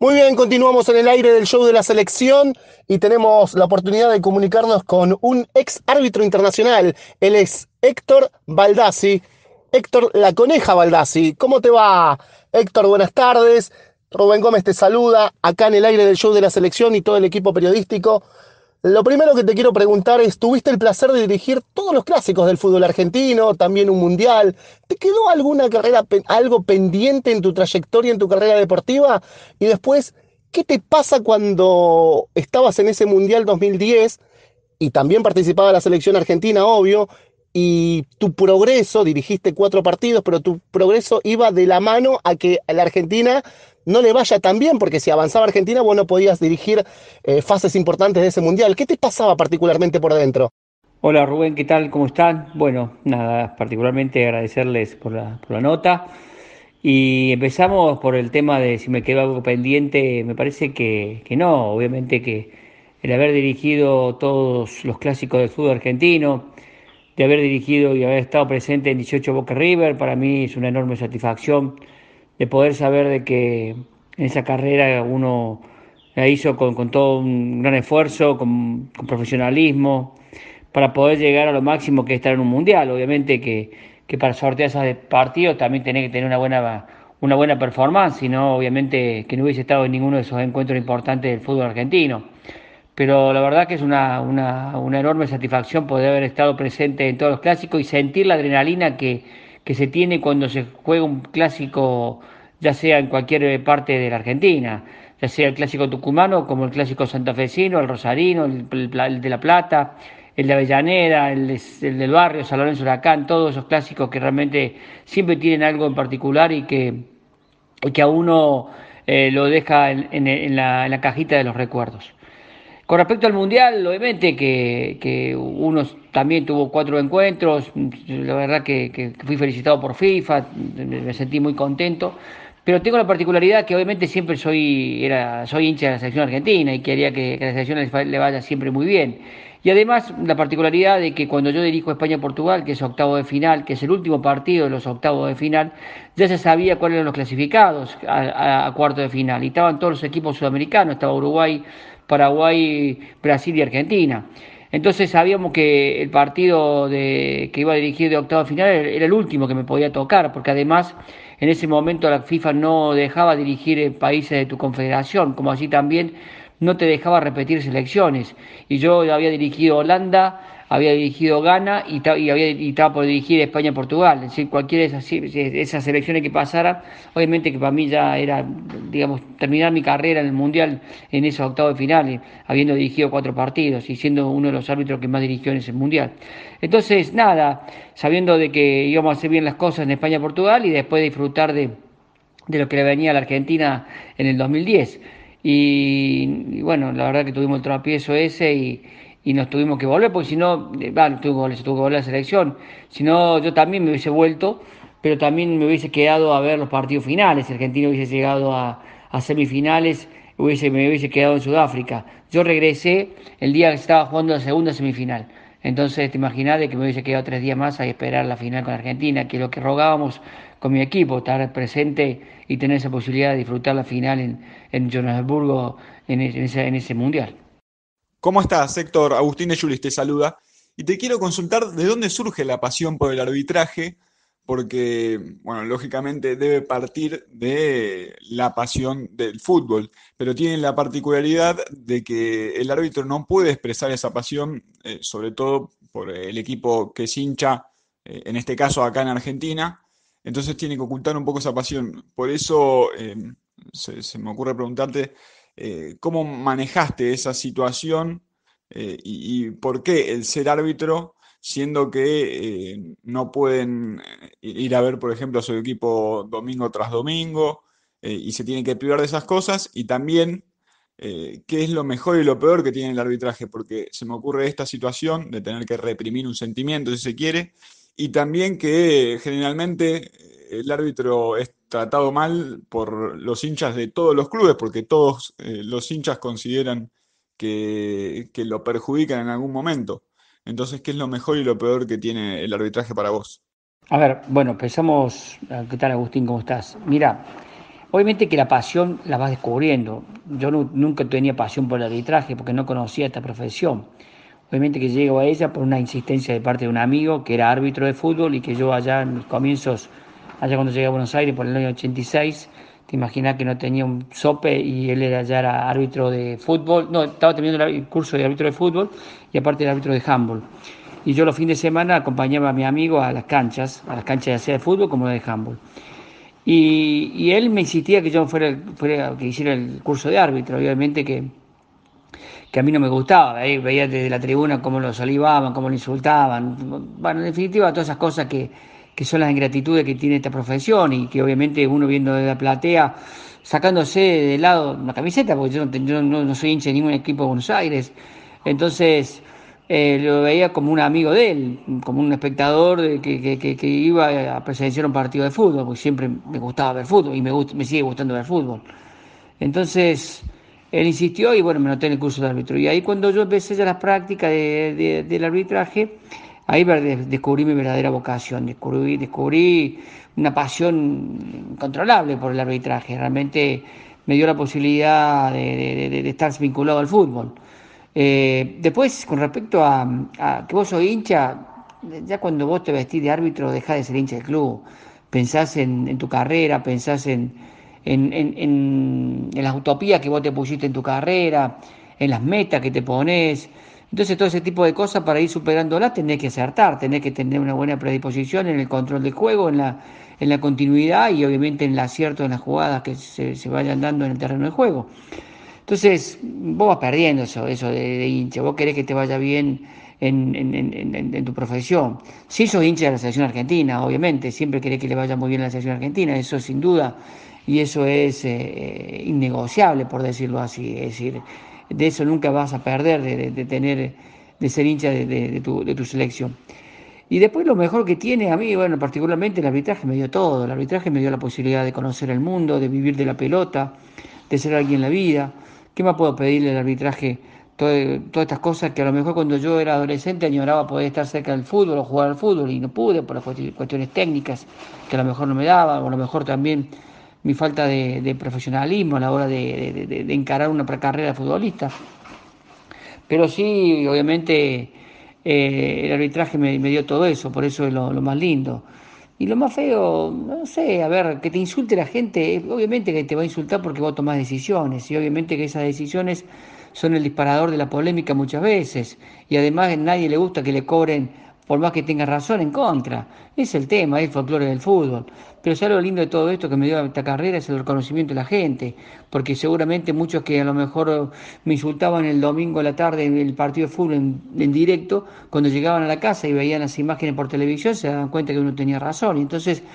Muy bien, continuamos en el aire del show de la selección y tenemos la oportunidad de comunicarnos con un ex árbitro internacional. Él es Héctor Baldassi. Héctor La Coneja Baldassi. ¿Cómo te va, Héctor? Buenas tardes. Rubén Gómez te saluda acá en el aire del show de la selección y todo el equipo periodístico. Lo primero que te quiero preguntar es, ¿tuviste el placer de dirigir todos los clásicos del fútbol argentino, también un mundial? ¿Te quedó alguna carrera, algo pendiente en tu trayectoria, en tu carrera deportiva? Y después, ¿qué te pasa cuando estabas en ese Mundial 2010 y también participaba la selección argentina, obvio, y tu progreso, dirigiste 4 partidos, pero tu progreso iba de la mano a que a la Argentina no le vaya tan bien, porque si avanzaba Argentina, vos no podías dirigir fases importantes de ese mundial? ¿Qué te pasaba particularmente por dentro? Hola Rubén, ¿qué tal? ¿Cómo están? Bueno, nada, particularmente agradecerles por la nota. Y empezamos por el tema de si me quedó algo pendiente. Me parece que no, obviamente que el haber dirigido todos los clásicos del fútbol argentino, de haber dirigido y haber estado presente en 18 Boca River, para mí es una enorme satisfacción de poder saber de que en esa carrera uno la hizo con todo un gran esfuerzo, con profesionalismo para poder llegar a lo máximo que es estar en un mundial. Obviamente que para sortear esos partidos también tenés que tener una buena performance, si no, obviamente que no hubiese estado en ninguno de esos encuentros importantes del fútbol argentino. Pero la verdad que es una enorme satisfacción poder haber estado presente en todos los clásicos y sentir la adrenalina que se tiene cuando se juega un clásico, ya sea en cualquier parte de la Argentina, ya sea el clásico tucumano como el clásico santafesino, el rosarino, el de La Plata, el de Avellaneda, el del barrio, San Lorenzo Huracán, todos esos clásicos que realmente siempre tienen algo en particular y que a uno lo deja en la cajita de los recuerdos. Con respecto al Mundial, obviamente que uno también tuvo 4 encuentros, la verdad que fui felicitado por FIFA, me sentí muy contento, pero tengo la particularidad que obviamente siempre soy hincha de la selección argentina y quería que a la selección le vaya siempre muy bien. Y además la particularidad de que cuando yo dirijo España-Portugal, que es octavo de final, que es el último partido de los octavos de final, ya se sabía cuáles eran los clasificados a cuarto de final. Y estaban todos los equipos sudamericanos, estaba Uruguay, Paraguay, Brasil y Argentina. Entonces sabíamos que el partido que iba a dirigir de octavo de final era el último que me podía tocar, porque además en ese momento la FIFA no dejaba dirigir países de tu confederación, como así también no te dejaba repetir selecciones. Y yo había dirigido Holanda, había dirigido Ghana y estaba por dirigir España-Portugal. Es decir, cualquiera de esas selecciones que pasara, obviamente que para mí ya era, digamos, terminar mi carrera en el Mundial en esos octavos de finales, habiendo dirigido 4 partidos y siendo uno de los árbitros que más dirigió en ese Mundial. Entonces, nada, sabiendo de que íbamos a hacer bien las cosas en España-Portugal y después disfrutar de lo que le venía a la Argentina en el 2010. Y bueno, la verdad que tuvimos el tropiezo ese y nos tuvimos que volver, porque si no, se tuvo que volver a la selección, si no yo también me hubiese vuelto, pero también me hubiese quedado a ver los partidos finales, si Argentina hubiese llegado a semifinales, me hubiese quedado en Sudáfrica. Yo regresé el día que estaba jugando la segunda semifinal. Entonces, te imaginas de que me hubiese quedado 3 días más a esperar la final con Argentina, que es lo que rogábamos con mi equipo, estar presente y tener esa posibilidad de disfrutar la final en Johannesburgo en ese mundial. ¿Cómo estás, Héctor? Agustín de Yulis te saluda. Y te quiero consultar de dónde surge la pasión por el arbitraje, porque, bueno, lógicamente debe partir de la pasión del fútbol, pero tiene la particularidad de que el árbitro no puede expresar esa pasión, sobre todo por el equipo que es hincha, en este caso acá en Argentina, entonces tiene que ocultar un poco esa pasión. Por eso se me ocurre preguntarte cómo manejaste esa situación y por qué el ser árbitro, siendo que no pueden ir a ver, por ejemplo, a su equipo domingo tras domingo y se tienen que privar de esas cosas, y también qué es lo mejor y lo peor que tiene el arbitraje, porque se me ocurre esta situación de tener que reprimir un sentimiento, si se quiere, y también que generalmente el árbitro es tratado mal por los hinchas de todos los clubes, porque todos los hinchas consideran que lo perjudican en algún momento. Entonces, ¿qué es lo mejor y lo peor que tiene el arbitraje para vos? A ver, bueno, empezamos. ¿Qué tal, Agustín? ¿Cómo estás? Mira, Obviamente que la pasión la vas descubriendo. Yo nunca tenía pasión por el arbitraje porque no conocía esta profesión. Obviamente que llego a ella por una insistencia de parte de un amigo que era árbitro de fútbol y que yo allá en mis comienzos, allá cuando llegué a Buenos Aires por el año 86, te imaginas que no tenía un sope y él ya era árbitro de fútbol, no, estaba terminando el curso de árbitro de fútbol y aparte era árbitro de handball. Y yo los fines de semana acompañaba a mi amigo a las canchas ya sea de fútbol como de handball. Y él me insistía que yo que hiciera el curso de árbitro, obviamente que a mí no me gustaba, veía desde la tribuna cómo los olivaban, cómo lo insultaban, bueno, en definitiva todas esas cosas que son las ingratitudes que tiene esta profesión y que obviamente uno viendo desde la platea, sacándose de lado una camiseta, porque yo no soy hincha de ningún equipo de Buenos Aires, entonces lo veía como un amigo de él, como un espectador que iba a presenciar un partido de fútbol, porque siempre me gustaba ver fútbol y me sigue gustando ver fútbol. Entonces, él insistió y bueno, me noté en el curso de árbitro. Y ahí cuando yo empecé ya las prácticas del arbitraje, ahí descubrí mi verdadera vocación, descubrí una pasión incontrolable por el arbitraje. Realmente me dio la posibilidad de estar vinculado al fútbol. Después, con respecto a que vos sos hincha, ya cuando vos te vestís de árbitro, dejás de ser hincha del club. Pensás en tu carrera, pensás en las utopías que vos te pusiste en tu carrera, en las metas que te pones. Entonces todo ese tipo de cosas para ir superándolas tenés que acertar, tenés que tener una buena predisposición en el control del juego, en la continuidad y obviamente en el acierto en las jugadas que se vayan dando en el terreno de juego. Entonces, vos vas perdiendo eso de hincha, vos querés que te vaya bien en tu profesión. Si sos hincha de la selección argentina, obviamente, siempre querés que le vaya muy bien a la selección argentina, eso sin duda, y eso es innegociable, por decirlo así. Es decir, de eso nunca vas a perder, de ser hincha de tu selección. Y después lo mejor que tiene a mí, bueno, particularmente el arbitraje me dio todo. El arbitraje me dio la posibilidad de conocer el mundo, de vivir de la pelota, de ser alguien en la vida. ¿Qué más puedo pedirle al arbitraje? Todas estas cosas que a lo mejor cuando yo era adolescente añoraba poder estar cerca del fútbol o jugar al fútbol y no pude por las cuestiones técnicas que a lo mejor no me daban, o a lo mejor también mi falta de profesionalismo a la hora de encarar una carrera de futbolista. Pero sí, obviamente, el arbitraje me dio todo eso, por eso es lo más lindo. Y lo más feo, no sé, a ver, que te insulte la gente, obviamente que te va a insultar porque vos tomás decisiones, y obviamente que esas decisiones son el disparador de la polémica muchas veces, y además a nadie le gusta que le cobren, por más que tenga razón, en contra. Es el tema, es el folclore del fútbol. Pero ¿sabes lo lindo de todo esto que me dio esta carrera? Es el reconocimiento de la gente, porque seguramente muchos que a lo mejor me insultaban el domingo a la tarde en el partido de fútbol en directo, cuando llegaban a la casa y veían las imágenes por televisión, se daban cuenta que uno tenía razón. Y entonces,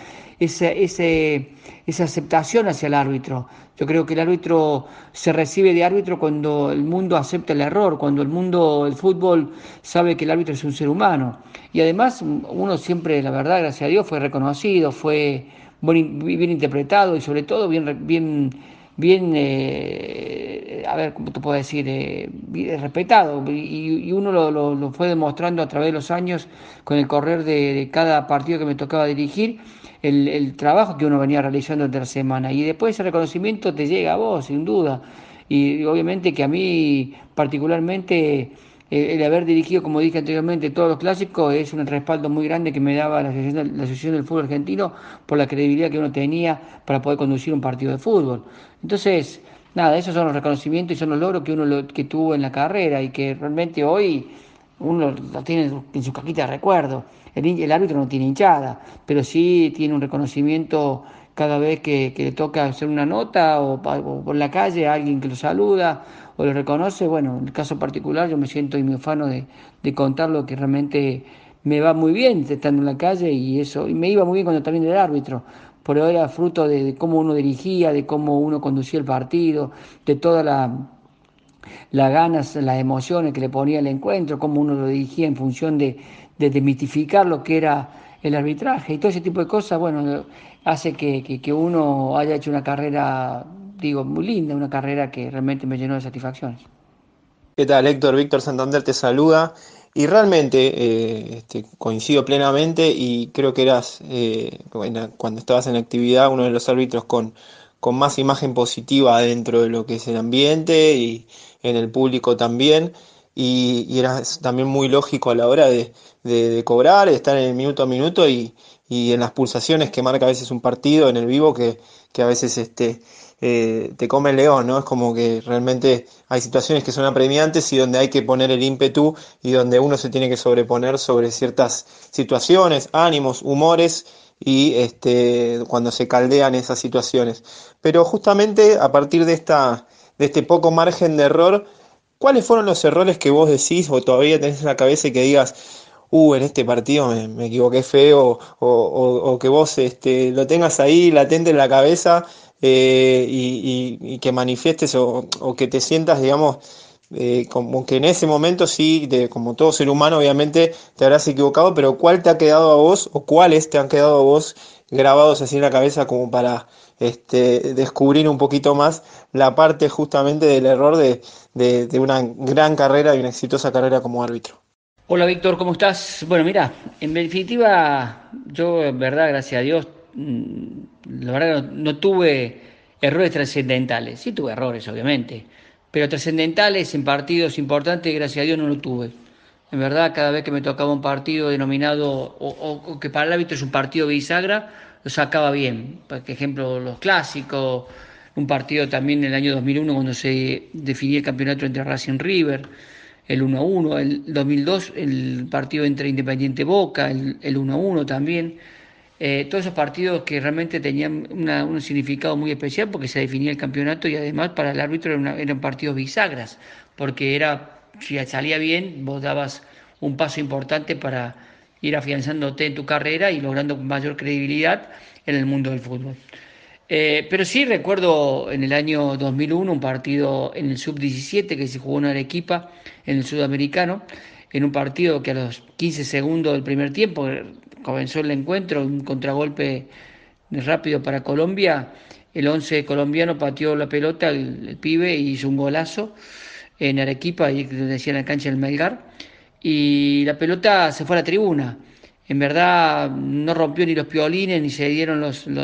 esa aceptación hacia el árbitro. Yo creo que el árbitro se recibe de árbitro cuando el mundo acepta el error, cuando el fútbol sabe que el árbitro es un ser humano. Y además, uno siempre, la verdad, gracias a Dios, fue reconocido, fue bien interpretado y sobre todo bien, a ver, ¿cómo te puedo decir? Bien respetado. Y uno lo fue demostrando a través de los años con el correr de cada partido que me tocaba dirigir, el trabajo que uno venía realizando entre la semana. Y después ese reconocimiento te llega a vos, sin duda. Y obviamente que a mí particularmente el haber dirigido, como dije anteriormente, todos los clásicos es un respaldo muy grande que me daba la Asociación del Fútbol Argentino por la credibilidad que uno tenía para poder conducir un partido de fútbol. Entonces, nada, esos son los reconocimientos y son los logros que uno que tuvo en la carrera y que realmente hoy uno lo tiene en su caquita de recuerdo. El árbitro no tiene hinchada, pero sí tiene un reconocimiento cada vez que le toca hacer una nota o por la calle a alguien que lo saluda o lo reconoce. Bueno, en el caso particular yo me siento y me ufano de contar lo que realmente me va muy bien estando en la calle y me iba muy bien cuando también era árbitro, pero era fruto de cómo uno dirigía, de cómo uno conducía el partido, de todas las ganas, las emociones que le ponía el encuentro, cómo uno lo dirigía en función de desmitificar lo que era el arbitraje y todo ese tipo de cosas, bueno, hace que uno haya hecho una carrera, digo, muy linda, una carrera que realmente me llenó de satisfacciones. ¿Qué tal, Héctor? Víctor Santander te saluda. Y realmente coincido plenamente y creo que eras, bueno, cuando estabas en actividad, uno de los árbitros con más imagen positiva dentro de lo que es el ambiente y en el público también. Y era también muy lógico a la hora de cobrar, de estar en el minuto a minuto y en las pulsaciones que marca a veces un partido en el vivo que a veces te come el león, ¿no? Es como que realmente hay situaciones que son apremiantes y donde hay que poner el ímpetu y donde uno se tiene que sobreponer sobre ciertas situaciones, ánimos, humores y cuando se caldean esas situaciones. Pero justamente a partir de este poco margen de error, ¿cuáles fueron los errores que vos decís o todavía tenés en la cabeza y que digas, en este partido me equivoqué feo, o que vos lo tengas ahí latente en la cabeza y que manifiestes o que te sientas, digamos, como que en ese momento sí, como todo ser humano, obviamente te habrás equivocado, pero ¿cuál te ha quedado a vos o cuáles te han quedado a vos grabados así en la cabeza como para descubrir un poquito más la parte justamente del error de una gran carrera y una exitosa carrera como árbitro? Hola Víctor, ¿cómo estás? Bueno, mira, en definitiva, yo en verdad, gracias a Dios, la verdad no tuve errores trascendentales. Sí tuve errores, obviamente, pero trascendentales en partidos importantes, gracias a Dios, no lo tuve. En verdad, cada vez que me tocaba un partido denominado, o que para el árbitro es un partido bisagra, lo sacaba bien. Por ejemplo, los clásicos, un partido también en el año 2001 cuando se definía el campeonato entre Racing River, el 1-1, el 2002 el partido entre Independiente Boca, el 1-1 también. Todos esos partidos que realmente tenían un significado muy especial porque se definía el campeonato y además para el árbitro eran partidos bisagras, porque si salía bien, vos dabas un paso importante para ir afianzándote en tu carrera y logrando mayor credibilidad en el mundo del fútbol. Pero sí recuerdo en el año 2001 un partido en el sub-17 que se jugó en Arequipa, en el sudamericano, en un partido que a los 15 segundos del primer tiempo comenzó el encuentro, un contragolpe rápido para Colombia. El 11 colombiano pateó la pelota, el pibe, y hizo un golazo en Arequipa, ahí decía en la cancha del Melgar, y la pelota se fue a la tribuna. En verdad no rompió ni los piolines ni se dieron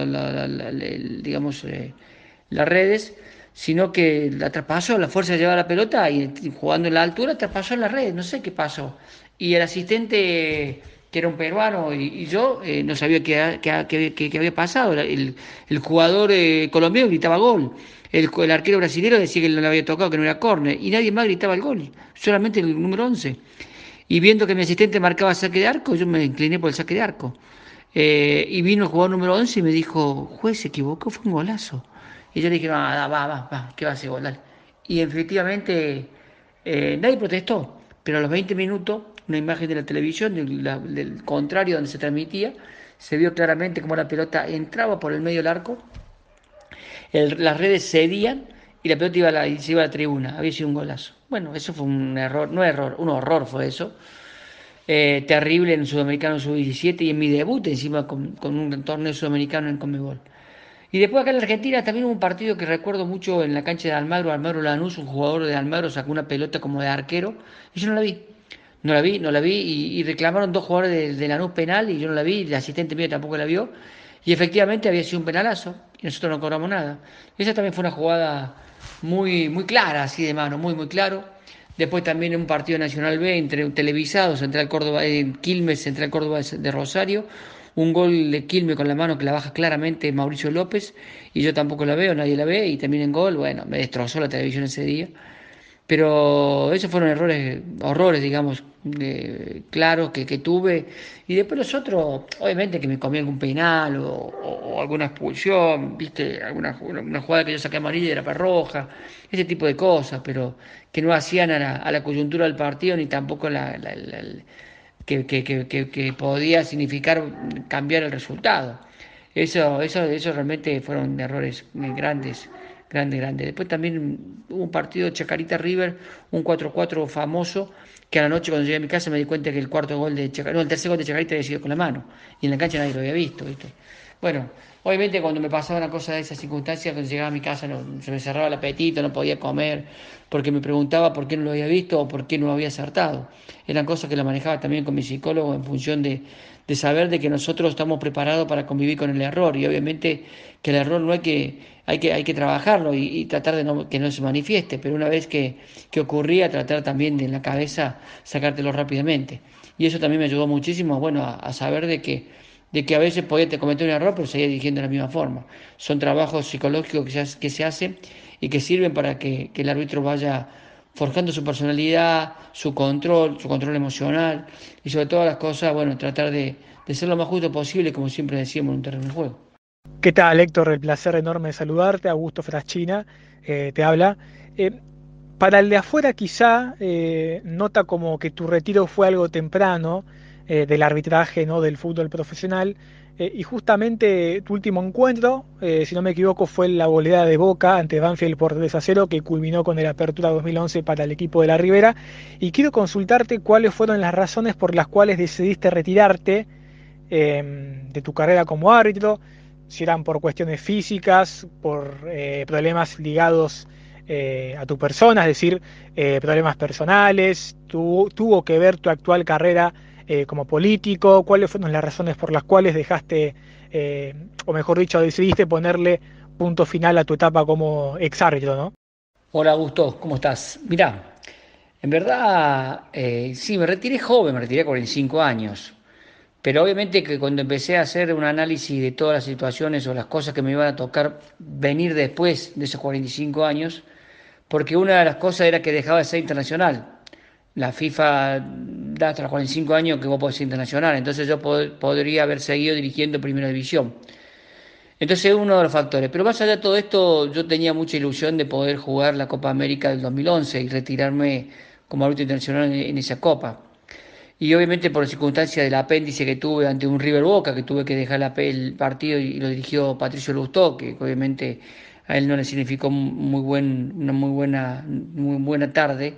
digamos, las redes, sino que la traspasó, la fuerza de llevar la pelota y jugando en la altura traspasó en las redes, no sé qué pasó. Y el asistente, que era un peruano, y yo no sabía qué había pasado. El jugador colombiano gritaba gol. El arquero brasileño decía que no le había tocado, que no era córner, y nadie más gritaba el gol, solamente el número 11. Y viendo que mi asistente marcaba saque de arco, yo me incliné por el saque de arco. Y vino el jugador número 11 y me dijo, juez, se equivocó, fue un golazo. Y yo le dije, no, va, ¿qué va a hacer gol? Dale. Y efectivamente nadie protestó, pero a los 20 minutos, una imagen de la televisión, del contrario donde se transmitía, se vio claramente cómo la pelota entraba por el medio del arco, las redes cedían y la pelota se iba a la tribuna, había sido un golazo. Bueno, eso fue un error, no error, un horror fue eso. Terrible en el Sudamericano Sub-17 y en mi debut encima con un torneo sudamericano en Conmebol. Y después acá en la Argentina también hubo un partido que recuerdo mucho en la cancha de Almagro Lanús, un jugador de Almagro sacó una pelota como de arquero y yo no la vi. No la vi y reclamaron dos jugadores de Lanús penal y yo no la vi, el asistente mío tampoco la vio. Y efectivamente había sido un penalazo y nosotros no cobramos nada. Esa también fue una jugada muy clara, así de mano, muy claro. Después también en un partido Nacional B entre televisados, Central Córdoba, Quilmes, Central Córdoba de Rosario, un gol de Quilmes con la mano que la baja claramente Mauricio López y yo tampoco la veo, nadie la ve y también en gol, bueno, me destrozó la televisión ese día. Pero esos fueron horrores, digamos, claros que tuve. Y después los otros, obviamente que me comí algún penal o alguna expulsión, viste, una jugada que yo saqué amarilla y era para roja, ese tipo de cosas, pero que no hacían a la coyuntura del partido ni tampoco que podía significar cambiar el resultado. Eso realmente fueron errores grandes. Después también hubo un partido de Chacarita River, un 4-4 famoso, que a la noche cuando llegué a mi casa me di cuenta que el cuarto gol de Chacarita, no, el tercer gol de Chacarita había sido con la mano, y en la cancha nadie lo había visto, ¿viste? Bueno, obviamente cuando me pasaba una cosa de esas circunstancias, cuando llegaba a mi casa se me cerraba el apetito, no podía comer, porque me preguntaba por qué no lo había visto o por qué no había acertado. Eran cosas que las manejaba también con mi psicólogo en función de saber de que nosotros estamos preparados para convivir con el error y obviamente que el error no hay que trabajarlo y tratar de que no se manifieste, pero una vez que ocurría, tratar también de en la cabeza sacártelo rápidamente. Y eso también me ayudó muchísimo, bueno, a saber de que a veces podía cometer un error, pero seguía dirigiendo de la misma forma. Son trabajos psicológicos que se hacen y que sirven para que el árbitro vaya forjando su personalidad, su control emocional y sobre todas las cosas, bueno, tratar de ser lo más justo posible, como siempre decíamos en un terreno de juego. ¿Qué tal, Héctor? El placer enorme de saludarte. Augusto Fraschina te habla. Eh, para el de afuera quizá nota como que tu retiro fue algo temprano del arbitraje, ¿no? Del fútbol profesional. Y justamente tu último encuentro, si no me equivoco, fue la goleada de Boca ante Banfield por 3-0 que culminó con el Apertura 2011 para el equipo de la Ribera. Y quiero consultarte cuáles fueron las razones por las cuales decidiste retirarte de tu carrera como árbitro, si eran por cuestiones físicas, por problemas ligados a tu persona, es decir, problemas personales, tuvo que ver tu actual carrera como político, cuáles fueron las razones por las cuales dejaste, o mejor dicho, decidiste ponerle punto final a tu etapa como exárbitro, ¿no? Hola Augusto, ¿cómo estás? Mirá, en verdad, sí, me retiré joven, me retiré a 45 años. Pero obviamente que cuando empecé a hacer un análisis de todas las situaciones o las cosas que me iban a tocar venir después de esos 45 años, porque una de las cosas era que dejaba de ser internacional. La FIFA da hasta los 45 años que vos podés ser internacional, entonces yo podría haber seguido dirigiendo Primera División. Entonces es uno de los factores. Pero más allá de todo esto, yo tenía mucha ilusión de poder jugar la Copa América del 2011 y retirarme como árbitro internacional en esa Copa. Y obviamente por circunstancias del apéndice que tuve ante un River Boca, que tuve que dejar el partido y lo dirigió Patricio Lustó, que obviamente a él no le significó una muy buena tarde.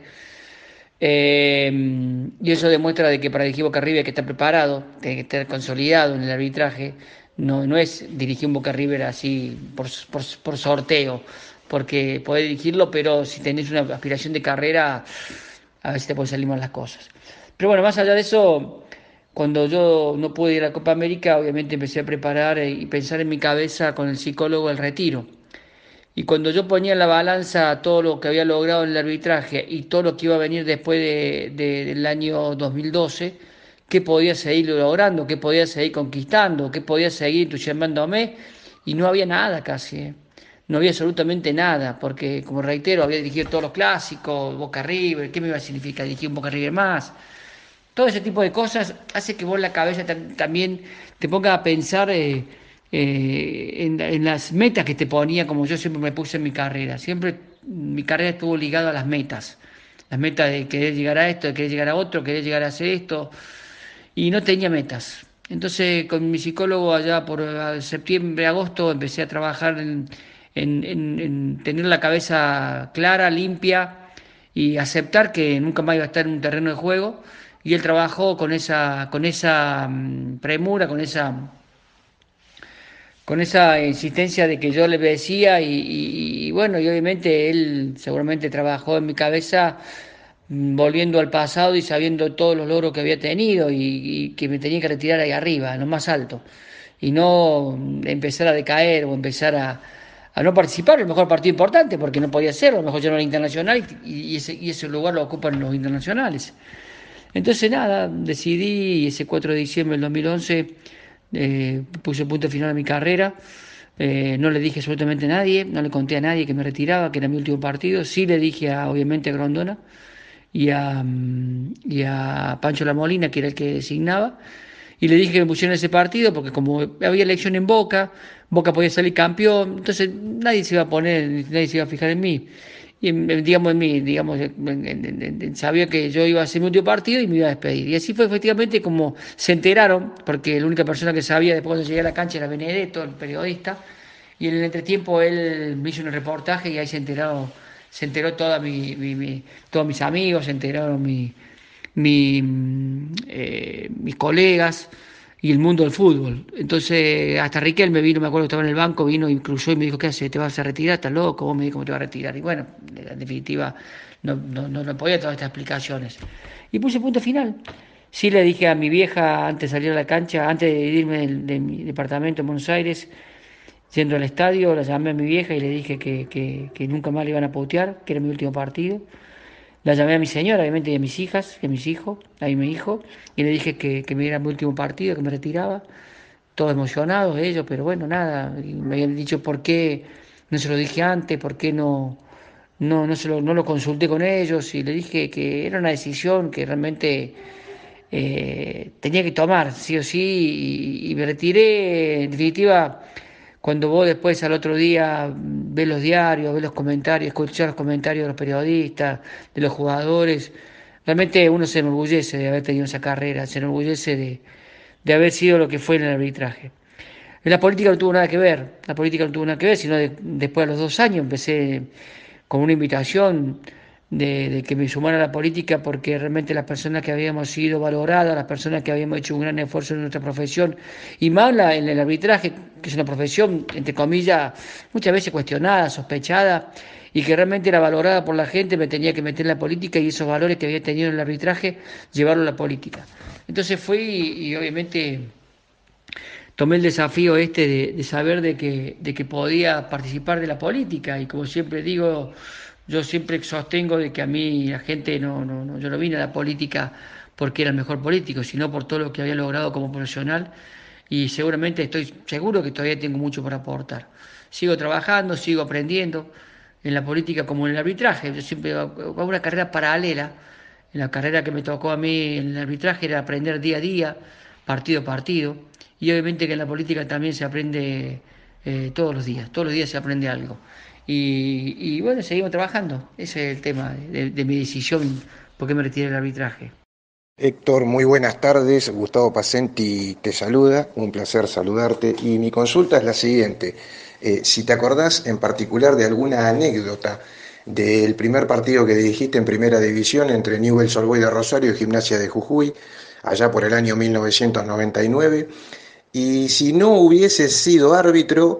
Y eso demuestra de que para dirigir Boca River hay que estar preparado, tiene que estar consolidado en el arbitraje. No es dirigir un Boca River así por sorteo, porque podés dirigirlo, pero si tenés una aspiración de carrera, a veces te pueden salir mal las cosas. Pero bueno, más allá de eso, cuando yo no pude ir a la Copa América, obviamente empecé a preparar y pensar en mi cabeza con el psicólogo el retiro. Y cuando yo ponía en la balanza todo lo que había logrado en el arbitraje y todo lo que iba a venir después del año 2012, qué podía seguir logrando, qué podía seguir conquistando, qué podía seguir entusiasmándome, y no había nada casi, ¿eh? No había absolutamente nada, porque como reitero, había dirigido todos los clásicos, Boca River, ¿qué me iba a significar dirigir un Boca River más? Todo ese tipo de cosas hace que vos en la cabeza también te pongas a pensar en las metas que te ponía, como yo siempre me puse en mi carrera. Siempre mi carrera estuvo ligada a las metas de querer llegar a esto, de querer llegar a otro, querer llegar a hacer esto, y no tenía metas. Entonces con mi psicólogo allá por septiembre, agosto, empecé a trabajar en tener la cabeza clara, limpia y aceptar que nunca más iba a estar en un terreno de juego. Y él trabajó con esa premura, con esa insistencia de que yo le decía y bueno, y obviamente él seguramente trabajó en mi cabeza volviendo al pasado y sabiendo todos los logros que había tenido y que me tenía que retirar ahí arriba, en lo más alto, y no empezar a decaer o empezar a no participar en el mejor partido importante, porque no podía ser, a lo mejor yo no era internacional y ese lugar lo ocupan los internacionales. Entonces nada, decidí ese 4 de diciembre del 2011, puse punto final a mi carrera. No le dije absolutamente a nadie, no le conté a nadie que me retiraba, que era mi último partido. Sí le dije obviamente a Grondona y a Pancho La Molina, que era el que designaba, y le dije que me pusieron ese partido porque como había elección en Boca, Boca podía salir campeón, entonces nadie se iba a poner, nadie se iba a fijar en mí. Y digamos en mí, digamos, sabía que yo iba a hacer mi último partido y me iba a despedir. Y así fue efectivamente como se enteraron, porque la única persona que sabía después cuando llegué a la cancha era Benedetto, el periodista, y en el entretiempo él me hizo un reportaje y ahí se enteró todos mis amigos, se enteraron mis colegas, y el mundo del fútbol. Entonces, hasta Riquelme vino, me acuerdo que estaba en el banco, vino y cruzó y me dijo, ¿qué haces? ¿Te vas a retirar? ¿Estás loco? Vos me dijo, ¿cómo te vas a retirar? Y bueno, en definitiva, no podía todas estas explicaciones. Y puse punto final. Sí le dije a mi vieja antes de salir a la cancha, antes de irme de mi departamento en Buenos Aires, yendo al estadio, la llamé a mi vieja y le dije que nunca más le iban a putear, que era mi último partido. La llamé a mi señora, obviamente, y a mis hijas, y a mis hijos, a mi hijo, y le dije que me era mi último partido, que me retiraba, todos emocionados ellos, pero bueno, nada, y me habían dicho por qué no se lo dije antes, por qué no lo consulté con ellos, y le dije que era una decisión que realmente tenía que tomar, sí o sí, y me retiré, en definitiva, cuando vos después al otro día ves los diarios, ves los comentarios, escuchás los comentarios de los periodistas, de los jugadores, realmente uno se enorgullece de haber tenido esa carrera, se enorgullece de haber sido lo que fue en el arbitraje. En la política no tuvo nada que ver, la política no tuvo nada que ver, sino después a los 2 años empecé con una invitación de que me sumara a la política porque realmente las personas que habíamos sido valoradas, las personas que habíamos hecho un gran esfuerzo en nuestra profesión, y más en el arbitraje, que es una profesión, entre comillas, muchas veces cuestionada, sospechada, y que realmente era valorada por la gente, me tenía que meter en la política y esos valores que había tenido en el arbitraje, llevarlo a la política. Entonces fui y obviamente tomé el desafío de saber de que podía participar de la política y como siempre digo, yo siempre sostengo de que a mí la gente yo no vine a la política porque era el mejor político, sino por todo lo que había logrado como profesional y seguramente estoy seguro que todavía tengo mucho para aportar. Sigo trabajando, sigo aprendiendo en la política como en el arbitraje, yo siempre hago una carrera paralela, en la carrera que me tocó a mí en el arbitraje era aprender día a día, partido a partido, y obviamente que en la política también se aprende todos los días se aprende algo. Y bueno, seguimos trabajando, ese es el tema de mi decisión, por qué me retiré del arbitraje. Héctor, muy buenas tardes. Gustavo Pacenti te saluda, un placer saludarte. Y mi consulta es la siguiente. Si te acordás en particular de alguna anécdota del primer partido que dirigiste en Primera División entre Newell's Old Boys de Rosario y Gimnasia de Jujuy, allá por el año 1999. Y si no hubieses sido árbitro,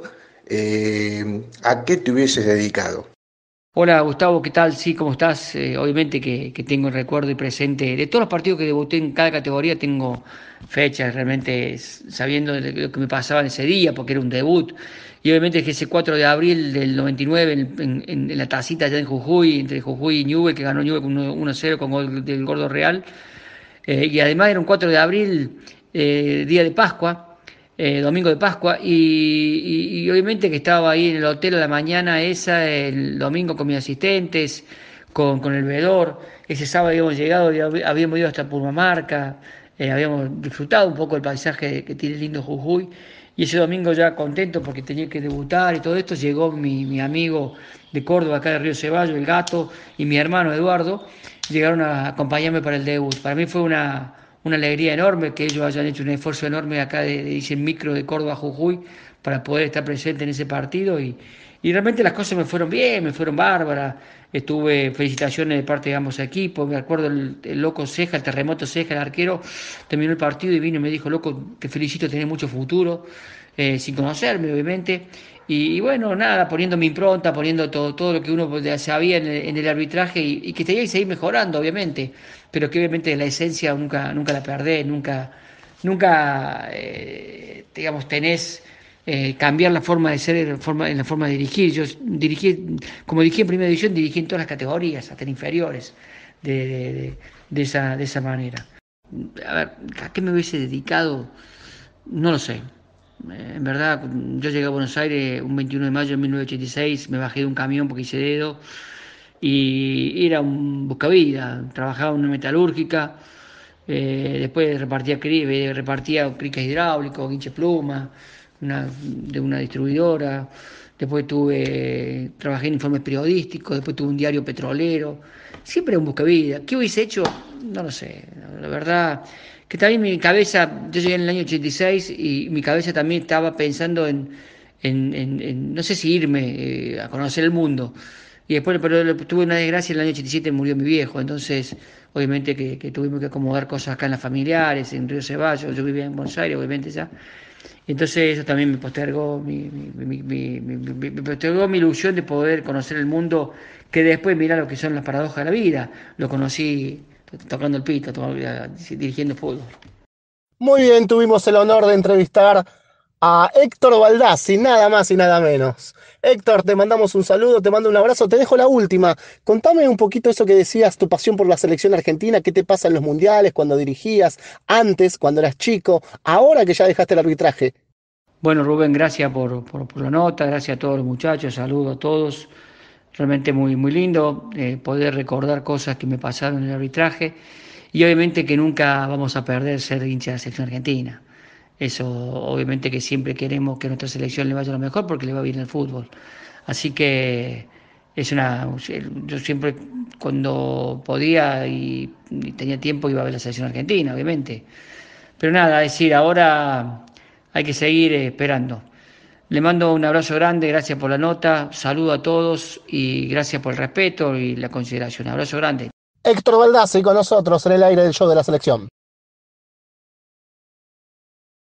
¿a qué te hubieses dedicado? Hola Gustavo, ¿qué tal? Sí, ¿cómo estás? Obviamente que tengo el recuerdo y presente de todos los partidos que debuté en cada categoría, tengo fechas realmente sabiendo de lo que me pasaba en ese día, porque era un debut. Y obviamente que ese 4 de abril del 99 en la tacita allá en Jujuy, entre Jujuy y Newell, que ganó Newell con 1-0 con gol del Gordo Real. Y además era un 4 de abril, día de Pascua, domingo de Pascua, y obviamente que estaba ahí en el hotel a la mañana esa, el domingo con mis asistentes, con el veedor. Ese sábado habíamos llegado, habíamos ido hasta Purmamarca, habíamos disfrutado un poco del paisaje que tiene lindo Jujuy. Y ese domingo ya contento porque tenía que debutar y todo esto, llegó mi amigo de Córdoba, acá de Río Ceballos, el Gato, y mi hermano Eduardo, llegaron a acompañarme para el debut. Para mí fue una alegría enorme que ellos hayan hecho un esfuerzo enorme acá de irse en micro de Córdoba a Jujuy para poder estar presente en ese partido y realmente las cosas me fueron bien, me fueron bárbaras. Estuve felicitaciones de parte de ambos equipos. Me acuerdo el loco Ceja, el terremoto Ceja, el arquero, terminó el partido y vino y me dijo, loco, te felicito, tenés mucho futuro, sin conocerme obviamente. Y bueno, nada, poniendo mi impronta, poniendo todo lo que uno sabía en el arbitraje y que tenía que seguir mejorando, obviamente, pero que obviamente la esencia nunca la perdés, nunca digamos, tenés cambiar la forma de ser en la forma de dirigir. Yo como dirigí en Primera División, dirigí en todas las categorías, hasta en inferiores, de esa manera. A ver, ¿a qué me hubiese dedicado? No lo sé. En verdad, yo llegué a Buenos Aires un 21 de mayo de 1986, me bajé de un camión porque hice dedo y era un buscavida, trabajaba en una metalúrgica, después repartía cricas hidráulicos, guinches pluma, de una distribuidora, después trabajé en informes periodísticos, después tuve un diario petrolero, siempre un buscavida. ¿Qué hubiese hecho? No lo sé, la verdad que también mi cabeza, yo llegué en el año 86 y mi cabeza también estaba pensando en no sé si irme a conocer el mundo. Y después, pero tuve una desgracia, en el año 87 murió mi viejo, entonces obviamente que tuvimos que acomodar cosas acá en las familiares, en Río Ceballos, yo vivía en Buenos Aires, obviamente ya. Entonces eso también me postergó me postergó mi ilusión de poder conocer el mundo, que después mira lo que son las paradojas de la vida. Lo conocí tocando el pito, dirigiendo fútbol. Muy bien, tuvimos el honor de entrevistar a Héctor Baldassi, nada más y nada menos. Héctor, te mandamos un saludo, te mando un abrazo, te dejo la última. Contame un poquito eso que decías, tu pasión por la selección argentina, qué te pasa en los mundiales, cuando dirigías, antes, cuando eras chico, ahora que ya dejaste el arbitraje. Bueno, Rubén, gracias por la nota, gracias a todos los muchachos, saludos a todos. Realmente muy, muy lindo poder recordar cosas que me pasaron en el arbitraje y obviamente que nunca vamos a perder ser hincha de la selección argentina. Eso, obviamente que siempre queremos que a nuestra selección le vaya lo mejor porque le va bien el fútbol. Así que yo siempre cuando podía y tenía tiempo iba a ver la selección argentina, obviamente. Pero nada, es decir, ahora hay que seguir esperando. Le mando un abrazo grande, gracias por la nota, saludo a todos y gracias por el respeto y la consideración. Abrazo grande. Héctor Baldassi con nosotros en el aire del show de la selección.